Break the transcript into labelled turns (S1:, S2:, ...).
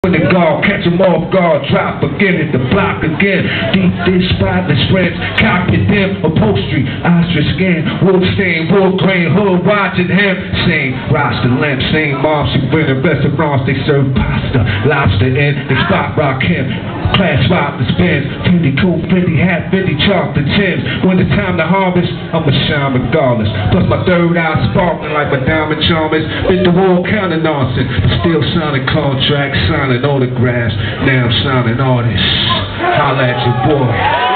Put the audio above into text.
S1: When the guard catch them off guard, drop again at the block again. Deep dish, spotless friends, copy them, upholstery, ostrich skin, wood stain, wood grain, hood watching him. Same roster lamp, same mom, she bring the restaurants, they serve pasta, lobster in, they spot Rakim. Class rock the spins, 50 coupe, 50 hat, 50 chocolate chips. When it's time to harvest, I'ma shine regardless. Plus my third eye sparkling like my diamond charmers. Bit the wall kind of nonsense, but still signing contracts, signing autographs. Now I'm signing artists. Holla at your boy.